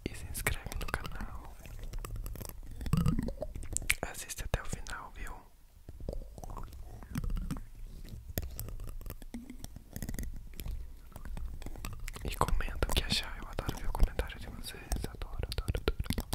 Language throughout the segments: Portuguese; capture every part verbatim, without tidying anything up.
e se inscreve no canal. Assiste até o final, viu? E comenta o que achar. Eu adoro ver o comentário de vocês. Adoro, adoro, adoro,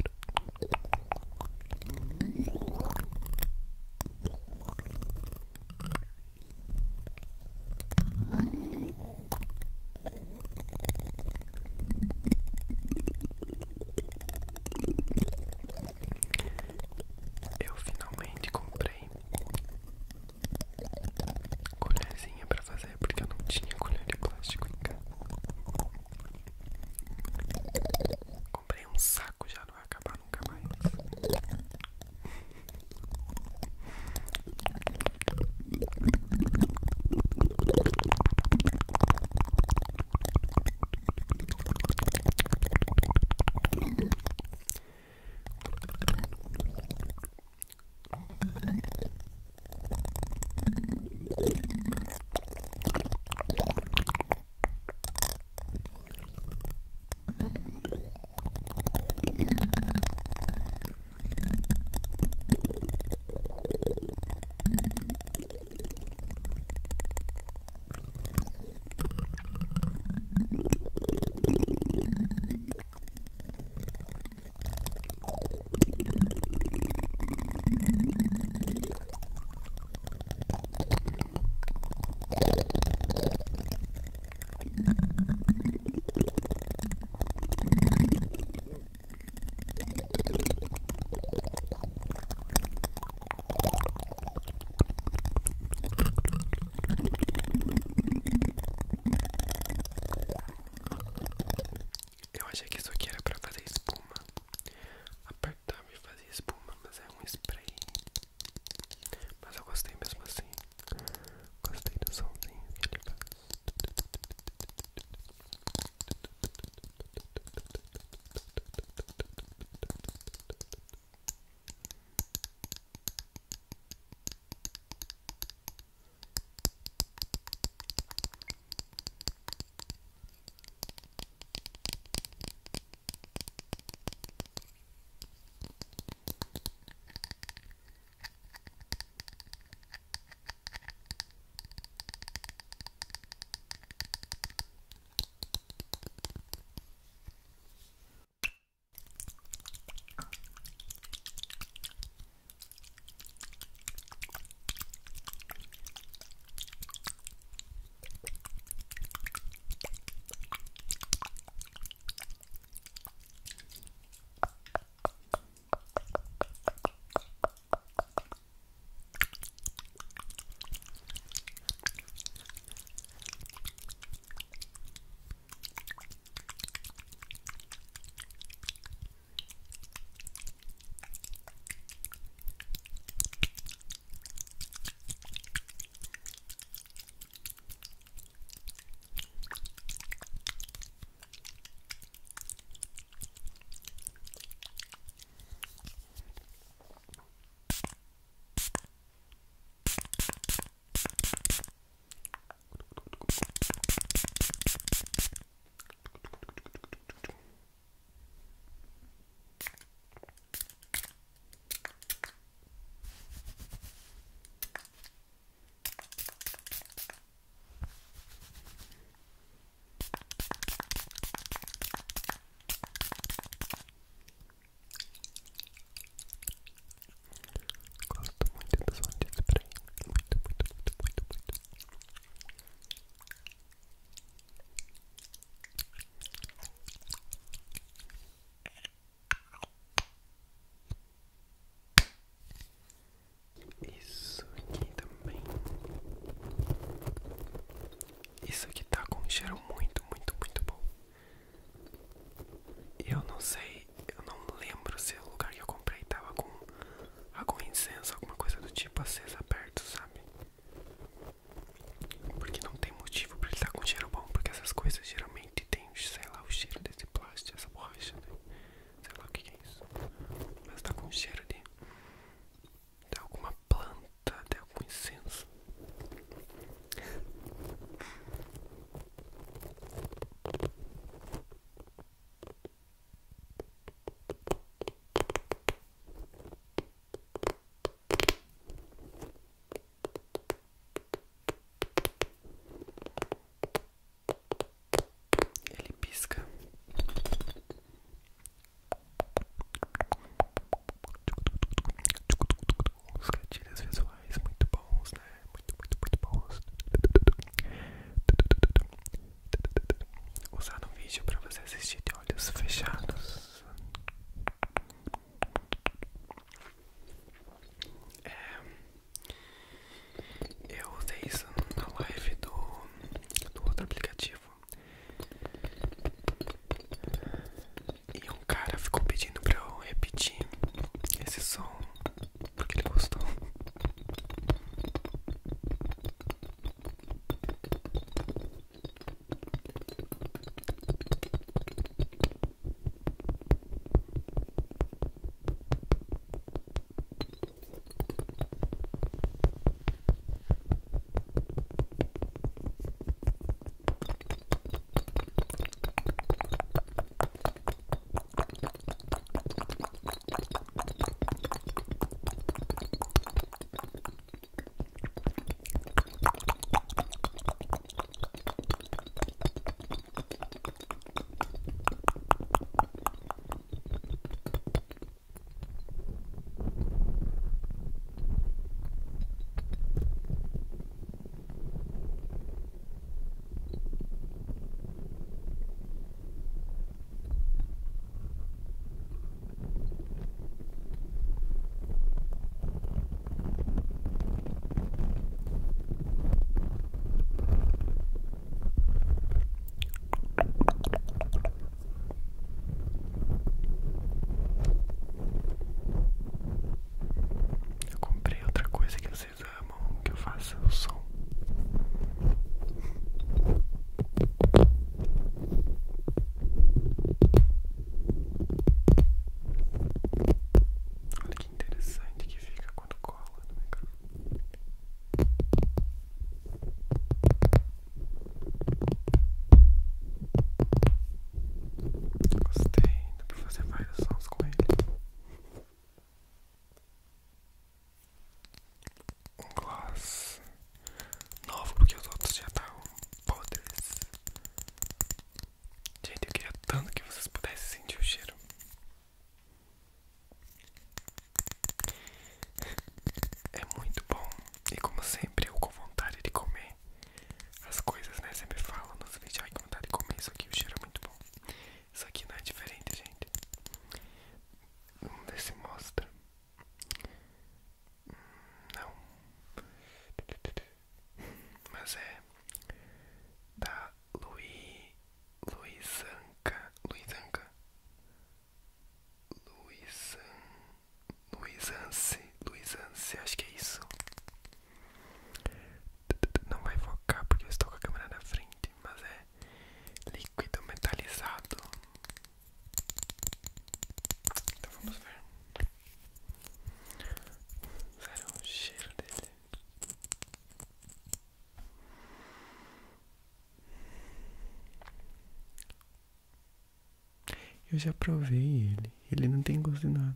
Eu já provei ele. Ele não tem gosto de nada.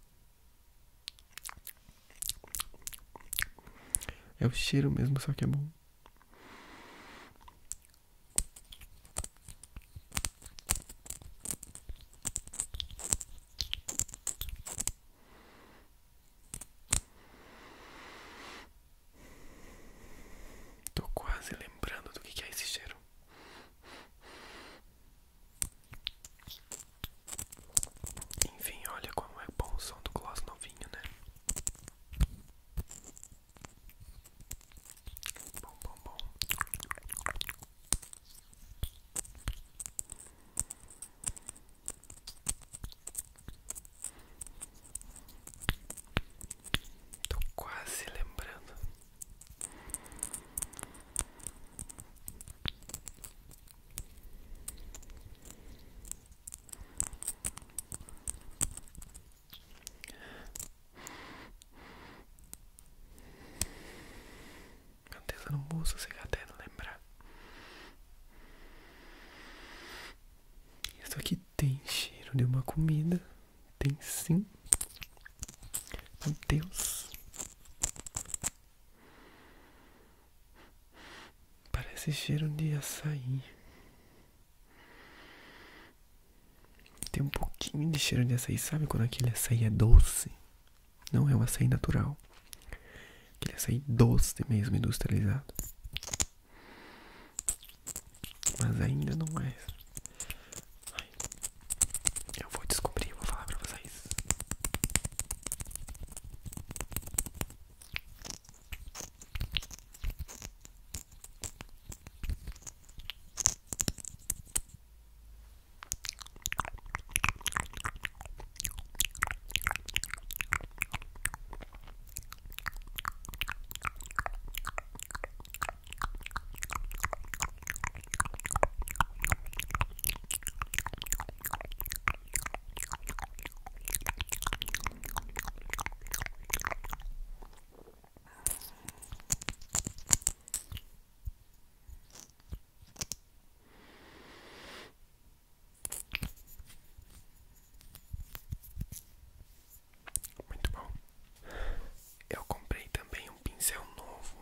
É o cheiro mesmo, só que é bom. Tô quase lembrando do que é esse cheiro. Enfim, olha como é bom o som do gloss novinho, né? Bom, bom, bom. Tô quase lembrando. Meu Deus, eu não vou sossegar até não lembrar. Isso aqui tem cheiro de uma comida. Tem sim. Meu Deus. Parece cheiro de açaí. Tem um pouquinho de cheiro de açaí. Sabe quando aquele açaí é doce? Não é um açaí natural. Aquele açaí doce mesmo, industrializado. Mas ainda não é. Ai, eu vou descobrir, eu vou falar pra vocês. Muito bom. Eu comprei também um pincel novo,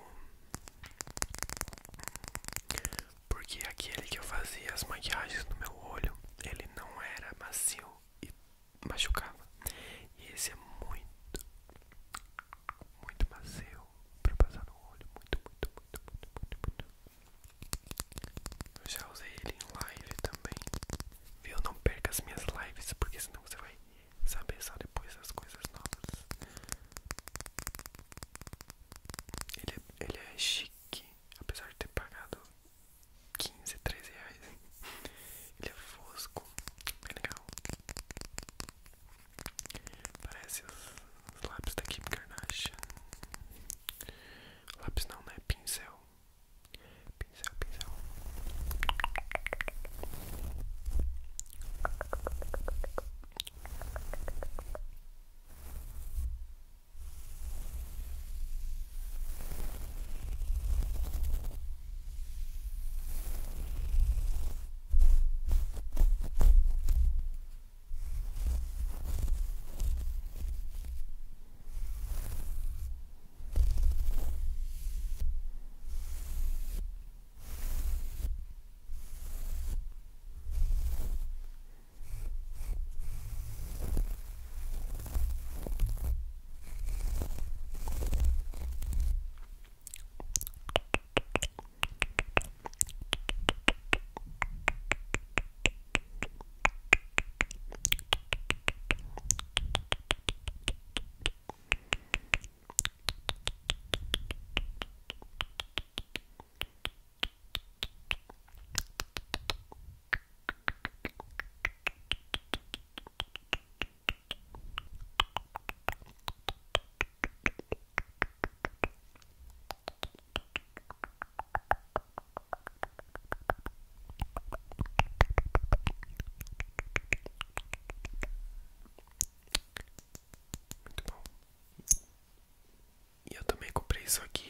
porque aquele que eu fazia as maquiagens no meu olho, ele não era macio e machucava. E esse é muito, muito macio pra passar no olho. Muito, muito, muito, muito, muito, muito. Eu já usei ele em live também. Viu? Não perca as minhas lives, porque senão você vai saber só depois das coisas novas. Ele é, ele é chique, apesar de ter pagado quinze, treze reais. Ele é fosco, bem legal. Parece os, os lápis da Kim Kardashian. Lápis não, né? Pincel. Pincel, pincel. Muito bom. E eu também comprei isso aqui.